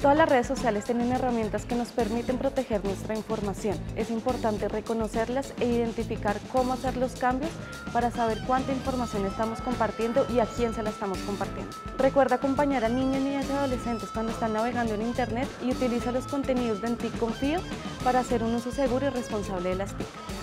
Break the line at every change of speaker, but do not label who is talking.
Todas las redes sociales tienen herramientas que nos permiten proteger nuestra información. Es importante reconocerlas e identificar cómo hacer los cambios para saber cuánta información estamos compartiendo y a quién se la estamos compartiendo. Recuerda acompañar a niños, niñas y adolescentes cuando están navegando en Internet y utiliza los contenidos de En Ti Confío para hacer un uso seguro y responsable de las TIC.